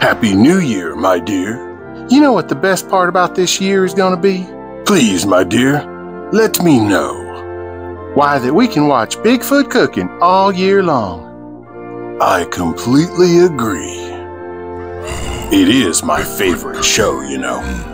Happy New Year, my dear. You know what the best part about this year is gonna be? Please, my dear, let me know. Why, that we can watch Bigfoot cooking all year long. I completely agree. It is my favorite show, you know.